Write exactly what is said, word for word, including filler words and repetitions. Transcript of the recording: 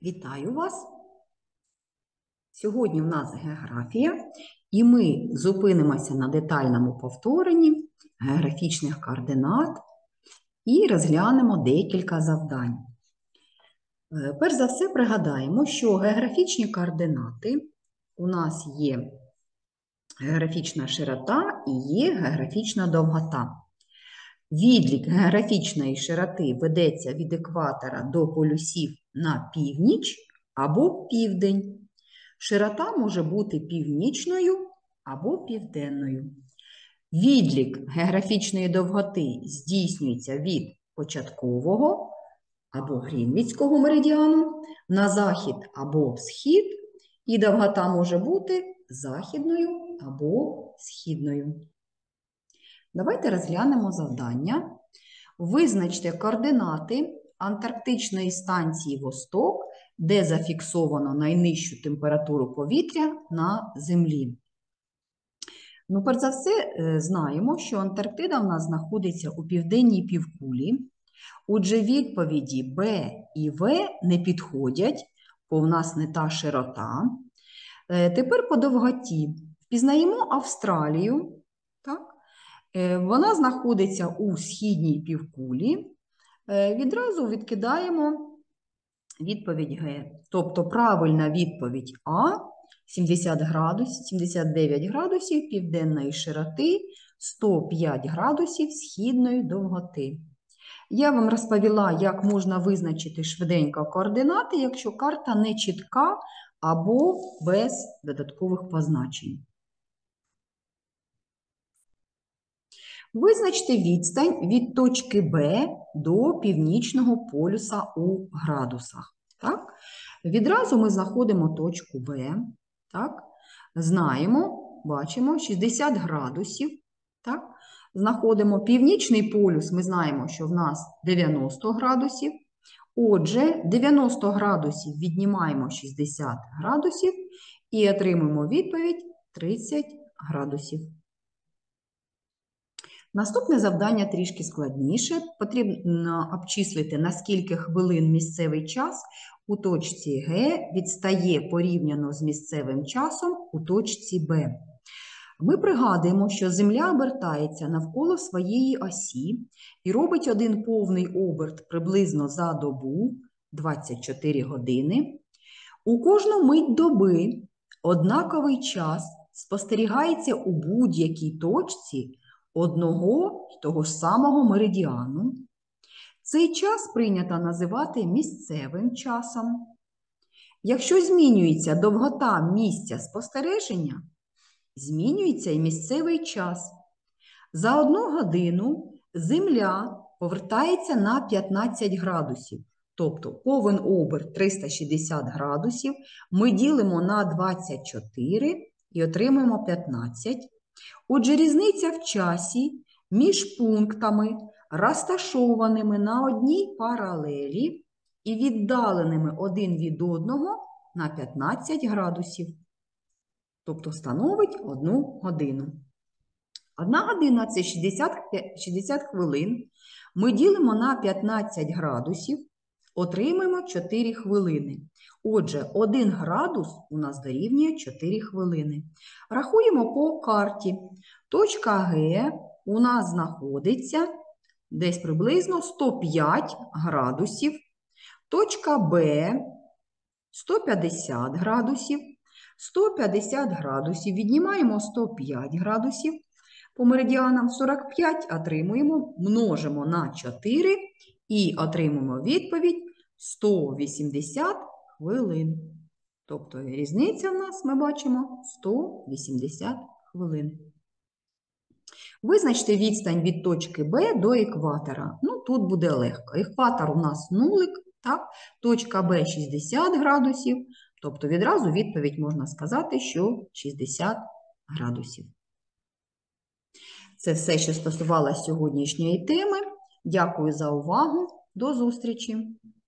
Вітаю вас! Сьогодні в нас географія, і ми зупинимося на детальному повторенні географічних координат і розглянемо декілька завдань. Перш за все пригадаємо, що географічні координати у нас є географічна широта і є географічна довгота. Відлік географічної широти ведеться від екватора до полюсів на північ або південь. Широта може бути північною або південною. Відлік географічної довготи здійснюється від початкового або Грінвічського меридіану на захід або схід, і довгота може бути західною або східною. Давайте розглянемо завдання. Визначте координати Антарктичної станції Восток, де зафіксовано найнижчу температуру повітря на Землі. Ну, перш за все, знаємо, що Антарктида в нас знаходиться у південній півкулі. Отже, відповіді Б і В не підходять, бо в нас не та широта. Тепер по довготі. Впізнаємо Австралію. Так? Вона знаходиться у східній півкулі. Відразу відкидаємо відповідь Г. Тобто правильна відповідь А сімдесят градусів, сімдесят дев'ять градусів південної широти, сто п'ять градусів східної довготи. Я вам розповіла, як можна визначити швиденько координати, якщо карта не чітка або без додаткових позначень. Визначте відстань від точки Б до північного полюса у градусах. Так? Відразу ми знаходимо точку Б. Так? Знаємо, бачимо, шістдесят градусів. Так? Знаходимо північний полюс, ми знаємо, що в нас дев'яносто градусів. Отже, дев'яносто градусів віднімаємо шістдесят градусів і отримаємо відповідь тридцять градусів. Наступне завдання трішки складніше. Потрібно обчислити, на скільки хвилин місцевий час у точці Г відстає порівняно з місцевим часом у точці Б. Ми пригадуємо, що Земля обертається навколо своєї осі і робить один повний оберт приблизно за добу, двадцять чотири години. У кожну мить доби однаковий час спостерігається у будь-якій точці одного й того ж самого меридіану. Цей час прийнято називати місцевим часом. Якщо змінюється довгота місця спостереження, змінюється і місцевий час. За одну годину Земля повертається на п'ятнадцять градусів, тобто повен оберт триста шістдесят градусів ми ділимо на двадцять чотири і отримуємо п'ятнадцять. Отже, різниця в часі між пунктами, розташованими на одній паралелі і віддаленими один від одного на п'ятнадцять градусів. Тобто становить одну годину. Одна година – це шістдесят хвилин. Ми ділимо на п'ятнадцять градусів, отримаємо чотири хвилини. Отже, один градус у нас дорівнює чотири хвилини. Рахуємо по карті. Точка Г у нас знаходиться десь приблизно сто п'ять градусів. Точка Б – сто п'ятдесят градусів. сто п'ятдесят градусів, віднімаємо сто п'ять градусів, по меридіанам сорок п'ять отримуємо, множимо на чотири і отримуємо відповідь сто вісімдесят хвилин. Тобто різниця в нас, ми бачимо, сто вісімдесят хвилин. Визначте відстань від точки Б до екватора. Ну, тут буде легко. Екватор у нас нулик, так? Точка Б шістдесят градусів. Тобто відразу відповідь можна сказати, що шістдесят градусів. Це все, що стосувалося сьогоднішньої теми. Дякую за увагу. До зустрічі!